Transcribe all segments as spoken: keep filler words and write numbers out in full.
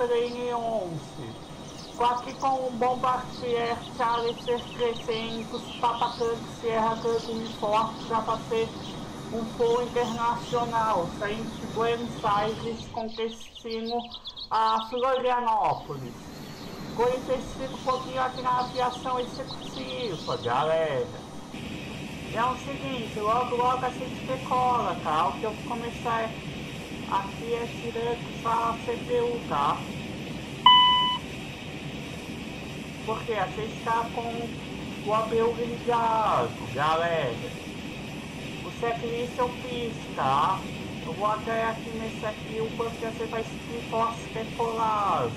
Lane onze. Aqui com o Bombardier Challenger trezentos, Papacan Sierra Canto Uniforme, já passei um voo internacional, saindo de Buenos Aires com destino a Florianópolis. Conheci um pouquinho aqui na aviação executiva, galera. É o seguinte, logo logo a gente decola, tá? O que eu vou começar aqui é direto para a C P U, tá? Porque a gente está com o A B U ligado, galera. O checklist eu fiz, tá? Eu vou até aqui nesse aqui, o quanto que você vai seguir forte decolado.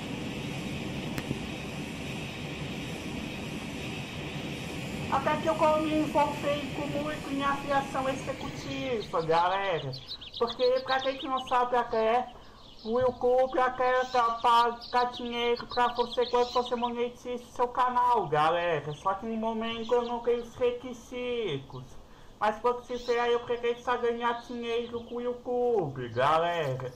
Até que eu me envolvi com muito em aviação executiva, galera. Porque pra quem que não sabe até, o YouTube até paga dinheiro pra você quando você monetiza seu canal, galera. Só que no momento eu não tenho os requisitos. Mas quando se fizer aí eu pretendo só ganhar dinheiro com o YouTube, galera.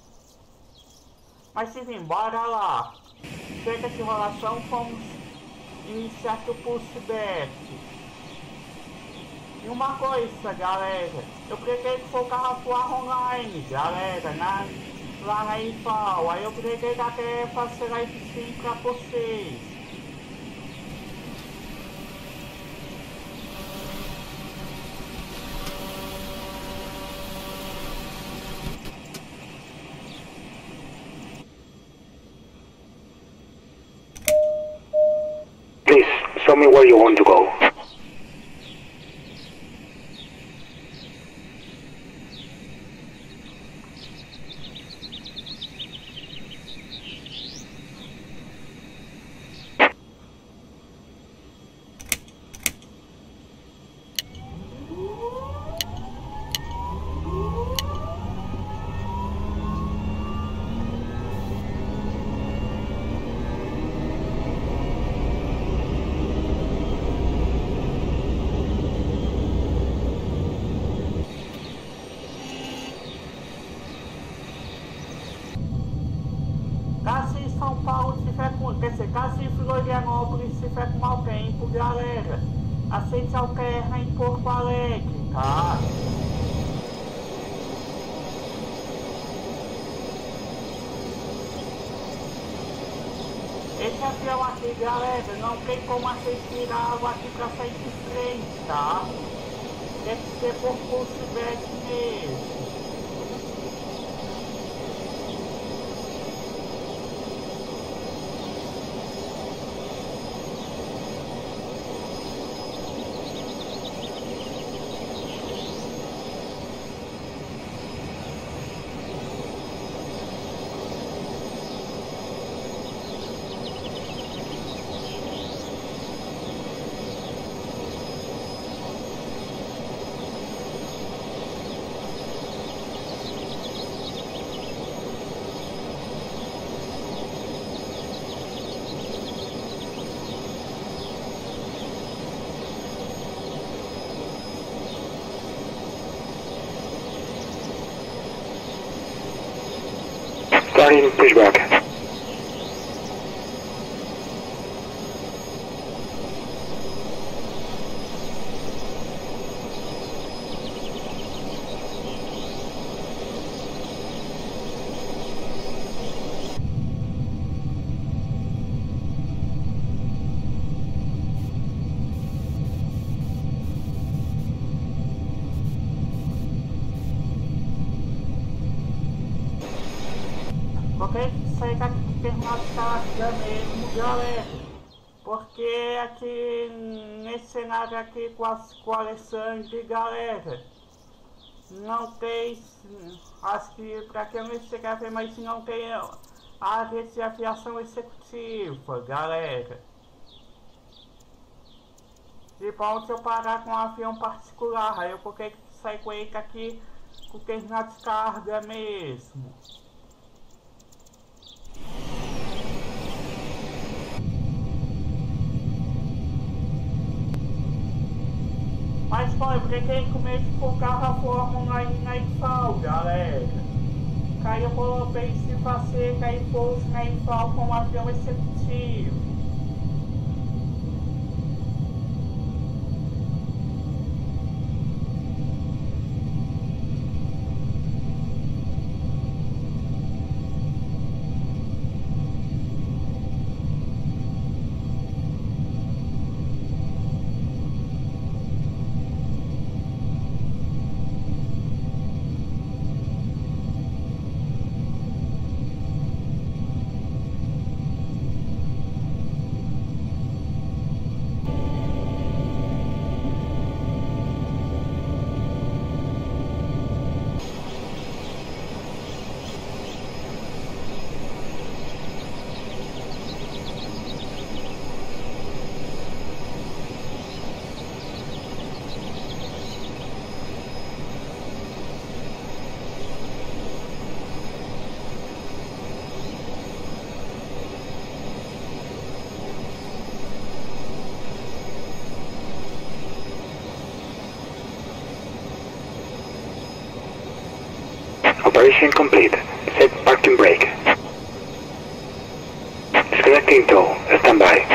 Mas enfim, bora lá. Chega de enrolação, vamos iniciar aqui o pushback. E uma coisa, galera, eu pretendo focar voar online, galera, na, lá na I F A O. Aí eu pretendo até fazer live stream pra vocês. Please, show me where you want to go. Caso em São Paulo tiver com, quer dizer, caso em Florianópolis tiver com mau tempo, galera, aceite alterna em Porto Alegre, tá? Esse avião aqui, galera, não tem como a gente tirar água aqui pra sair de frente, tá? Tem que ser por pushback mesmo. Starting pushback. Porque sair daqui do terminal de carga mesmo, galera. Porque aqui nesse cenário aqui com, as, com o Alexandre, galera, não tem, acho que pra quem não chegar a ver, mas não tem área de aviação executiva, galera. Tipo, onde eu parar com um avião particular, aí eu coloquei que sair com ele aqui com o terminal de carga mesmo. Mas foi, porque quem começa com o carro a Fórmula aí na I F A O, galera. Caiu bem se você cair pouso na infal com um avião executivo. Operation complete. Set parking brake. Disconnecting tow. Stand by.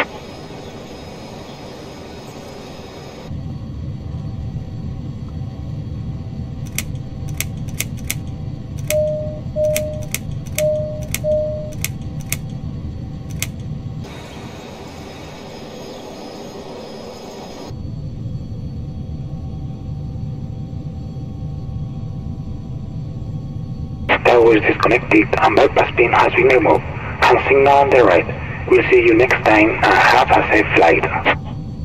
Tower is disconnected and bypass pin has been removed. And signal on the right. We'll see you next time and have a safe flight.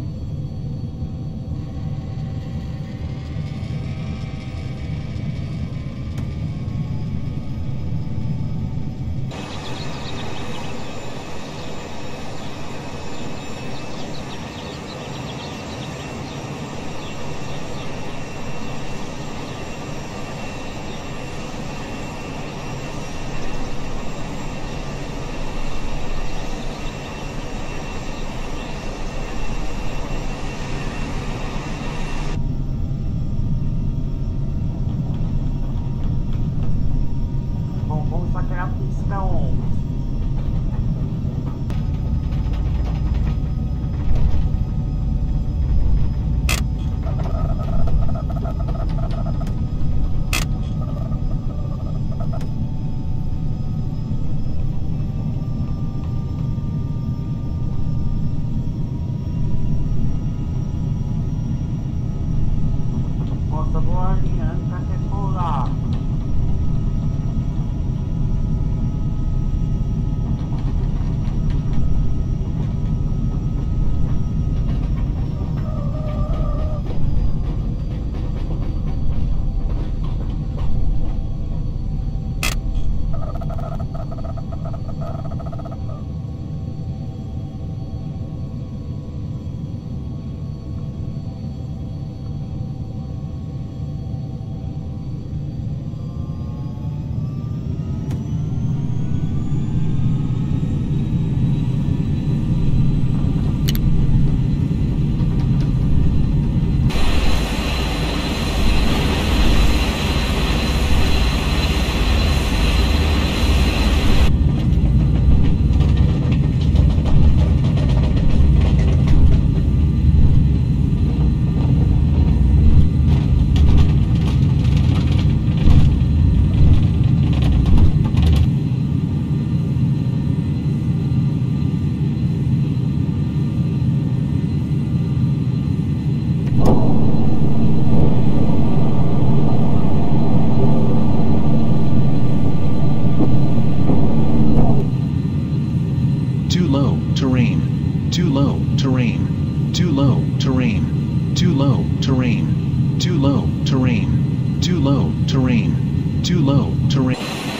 Too low, terrain. Too low, terrain. Too low, terrain. Too low, terrain. Too low, terrain. Too low, terrain. Too low, terrain.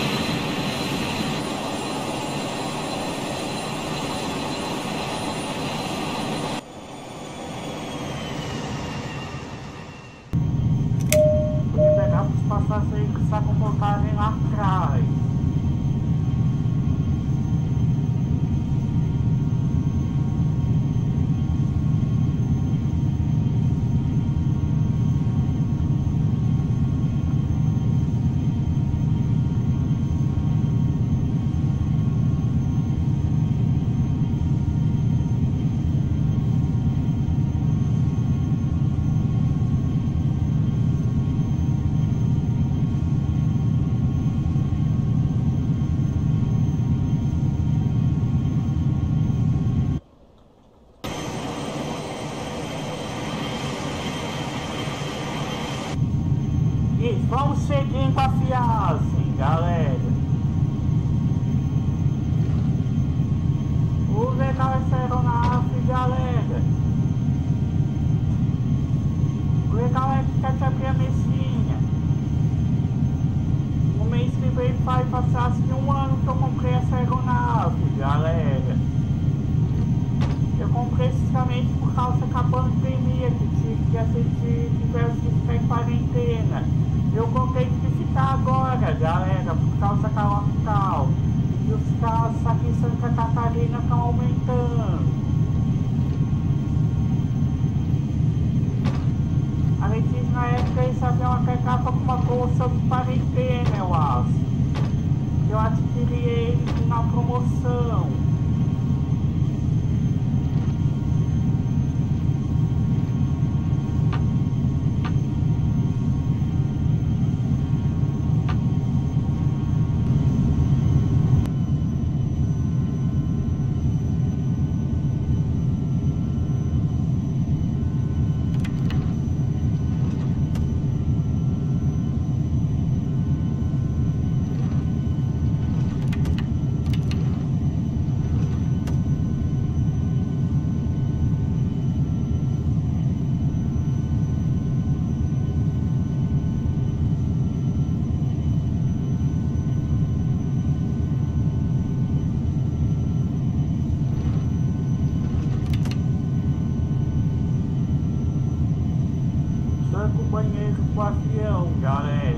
Pegar os passageiros que se comportarem lá atrás. seguindo a viagem, galera. O legal é essa aeronave, galera. O legal é que essa é a mesinha. O mês que vem vai passar assim um ano que eu comprei essa aeronave, galera. Eu comprei justamente por causa da pandemia, que, que a gente tivesse que ficar em quarentena. Eu coloquei que ficar agora, galera, por causa da lockdown. E os casos aqui em Santa Catarina estão aumentando. A Letícia na época esse avião acabava com uma bolsa de quarentena, eu acho. Eu adquiri ele na promoção. Banheiro pro avião, galera.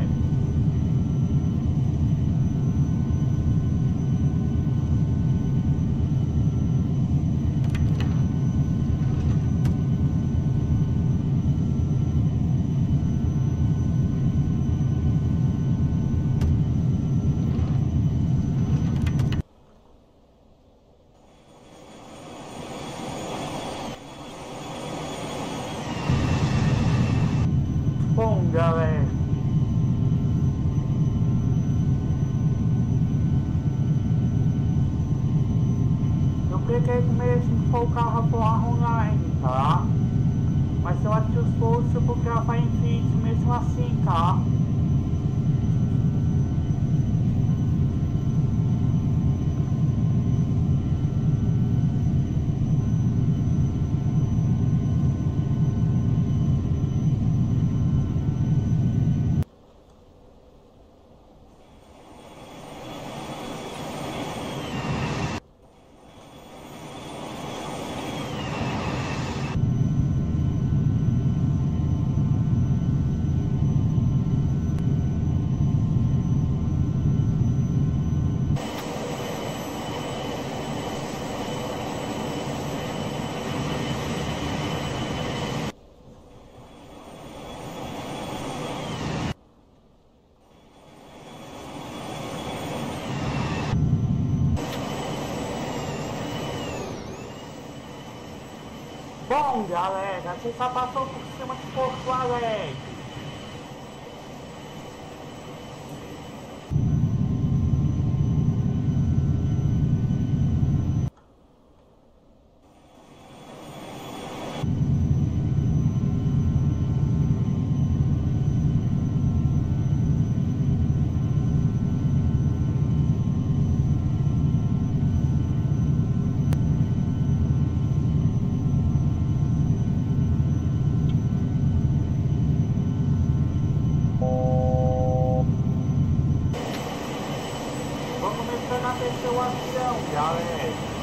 Bom, galera, eu peguei mesmo que foi o carro voar online, tá? Mas eu acho que os voos eu vou gravar em vídeo mesmo assim, tá? Bom, galera, a gente já passou por cima de Porto Alegre. Começando a descer o avião, galera.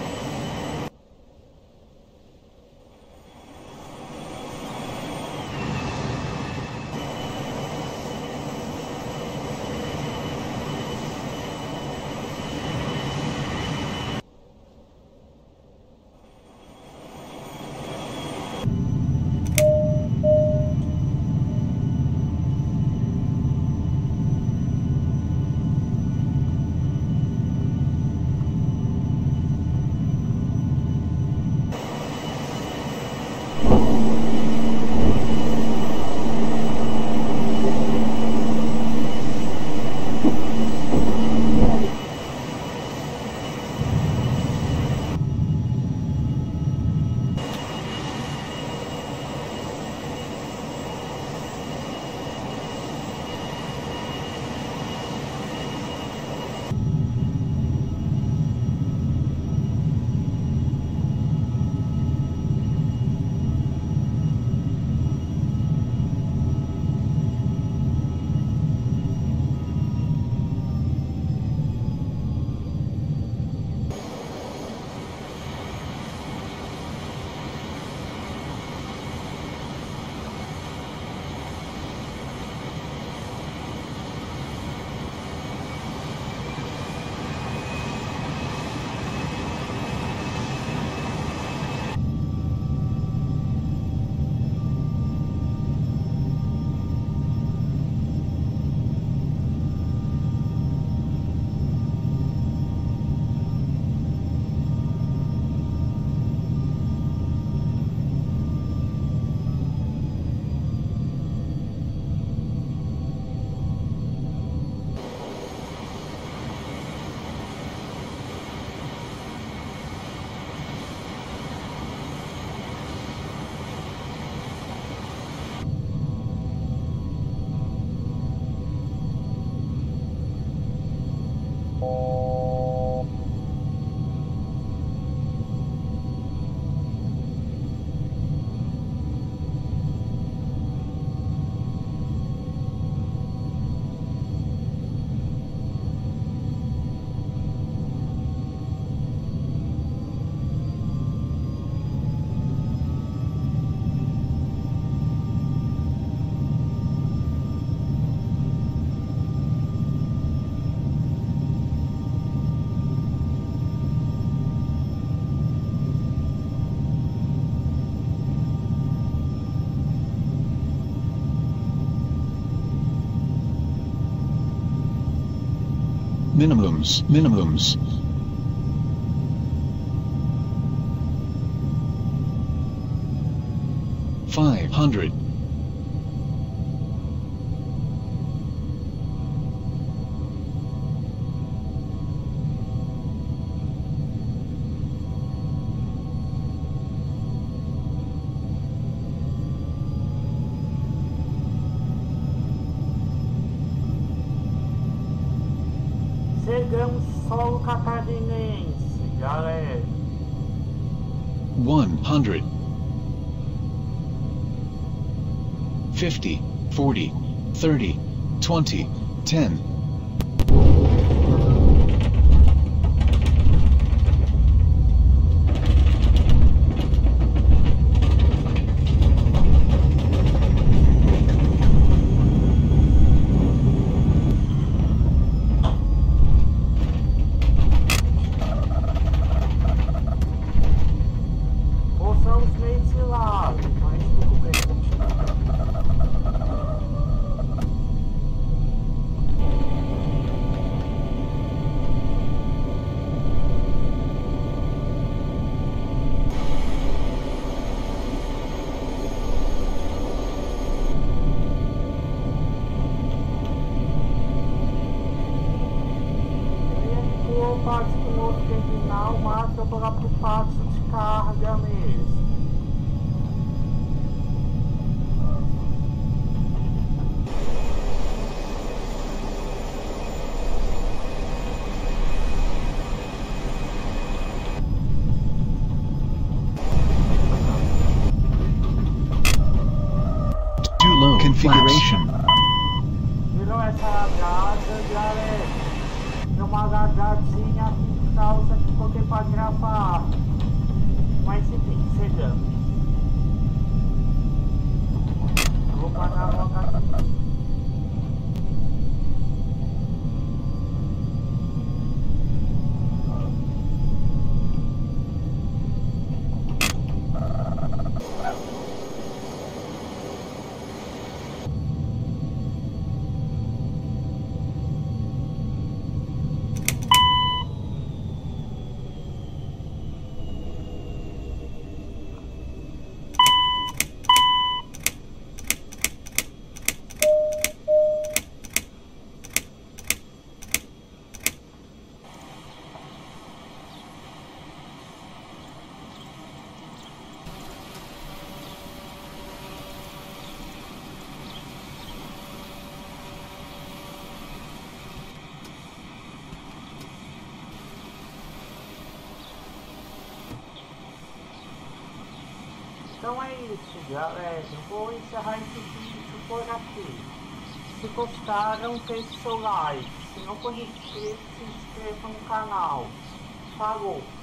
Minimums, minimums. Five hundred. Chegamos solo catarinense, galera. One hundred. Fifty, forty, thirty, twenty, ten. Poçamos meio de lado, mas tudo bem. O pátio com outro terminal, mas eu vou lá pro pátio de carga mesmo. Too low configuration. Virou essa lagada, galera. Deu uma lagadinha aqui por causa que coloquei pra gravar. Mas enfim, chegamos. Vou parar logo aqui. Então é isso, galera. Eu vou encerrar esse vídeo por aqui. Se gostaram, deixe seu like. Se não for inscrito, se inscreva no canal. Falou!